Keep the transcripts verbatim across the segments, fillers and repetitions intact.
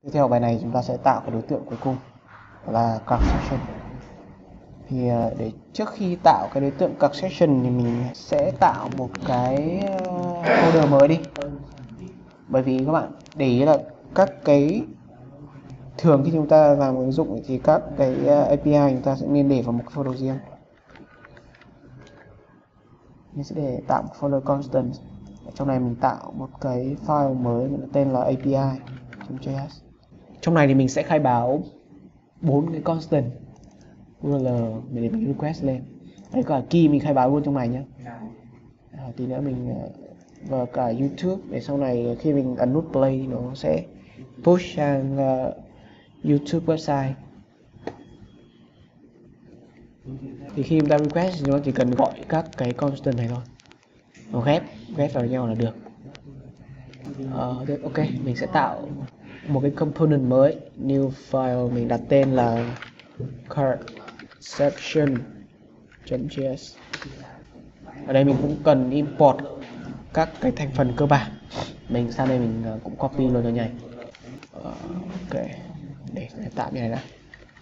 Tiếp theo bài này chúng ta sẽ tạo cái đối tượng cuối cùng là card section. Thì để trước khi tạo cái đối tượng card section thì mình sẽ tạo một cái folder mới đi. Bởi vì các bạn để ý là các cái thường khi chúng ta làm ứng dụng thì các cái a pê i chúng ta sẽ nên để vào một folder riêng. Mình sẽ để tạo một folder constant. Ở trong này mình tạo một cái file mới tên là api.js. Trong này thì mình sẽ khai báo bốn cái constant u rờ lờ để mình request lên. Đấy, cả key mình khai báo luôn trong này nhé. À, tí nữa mình và cả YouTube để sau này khi mình ấn nút play nó sẽ push sang uh, YouTube website. Thì khi chúng ta request thì chúng ta chỉ cần gọi các cái constant này thôi, nó ghép ghép vào nhau là được. Uh, ok, mình sẽ tạo một cái component mới, new file, mình đặt tên là card section.js. Ở đây mình cũng cần import các cái thành phần cơ bản. Mình sang đây mình cũng copy luôn cho nhanh. Uh, ok, để tạm như này đã.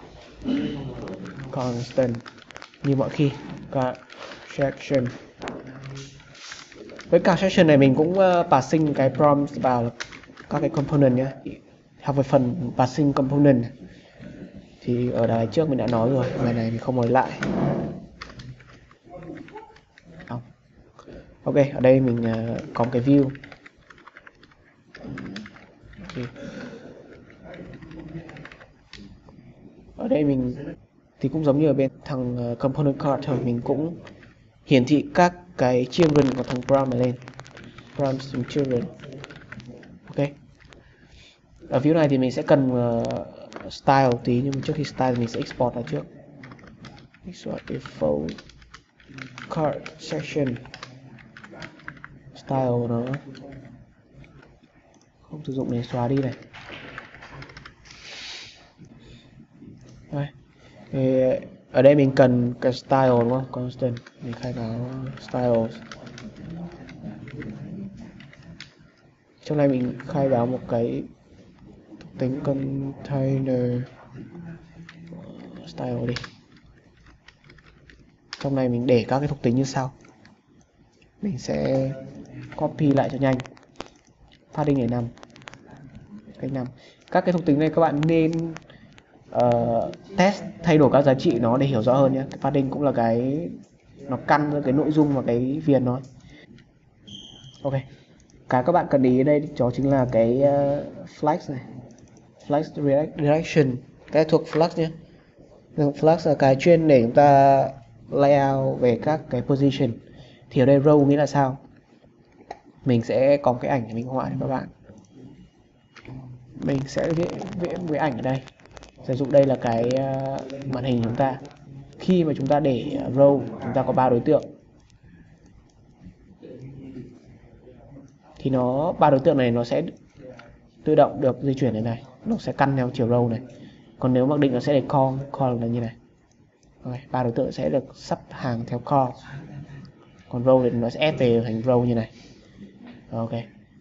Constant như mọi khi, card section. Với card section này mình cũng uh, passing cái prompt vào các cái component nhé. Học về phần passing component thì ở đài trước mình đã nói rồi, bài này mình không nói lại. Không. Ok, ở đây mình uh, có một cái view. Okay. Ở đây mình thì cũng giống như ở bên thằng uh, component card thôi, mình cũng hiển thị các cái children của thằng prom này lên. Prom children. Ok. Ở view này thì mình sẽ cần uh, style tí, nhưng mà trước khi style thì mình sẽ export ra trước. Export default card section style nó không sử dụng để xóa đi này. Đây. Thì ở đây mình cần cái style đúng không? Constant. Mình khai báo style. Trong này mình khai báo một cái thuộc tính container style đi. Trong này mình để các cái thuộc tính như sau. Mình sẽ copy lại cho nhanh. Padding để năm. Cách năm. Các cái thuộc tính này các bạn nên uh, test thay đổi các giá trị nó để hiểu rõ hơn nhé. Cái padding cũng là cái nó căn ra cái nội dung và cái viền nó. Ok. Cái các bạn cần ý ở đây đó chính là cái uh, flex này. Flex direction. Cái thuộc flex nhé. Flex là cái chuyên để chúng ta layout về các cái position. Thì ở đây row nghĩa là sao? Mình sẽ có một cái ảnh để mình họa cho các bạn. Mình sẽ viết viết với ảnh ở đây. Sử dụng đây là cái uh, màn hình chúng ta. Khi mà chúng ta để row, chúng ta có ba đối tượng. Thì nó ba đối tượng này nó sẽ tự động được di chuyển này này, nó sẽ căn theo chiều row này. Còn nếu mặc định nó sẽ để call, call là như này. Okay, ba đối tượng sẽ được sắp hàng theo call. Còn row thì nó sẽ ép về thành row như này. Ok.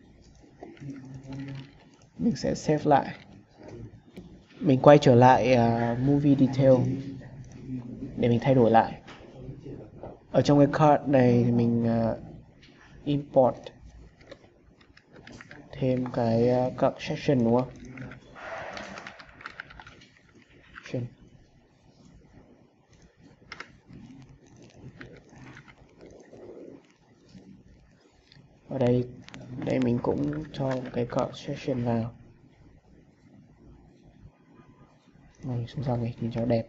Mình sẽ save lại. Mình quay trở lại uh, movie detail để mình thay đổi lại. Ở trong cái card này thì mình uh, import thêm cái uh, card section đúng không? Section. Ở đây đây mình cũng cho một cái card section vào. Này xuống dòng này thì cho đẹp.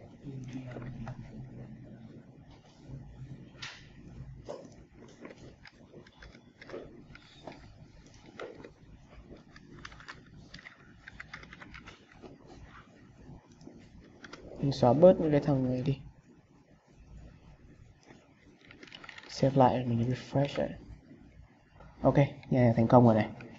Mình xóa bớt những cái thằng này đi. Save lại mình refresh lại. Ok, nhà thành công rồi này.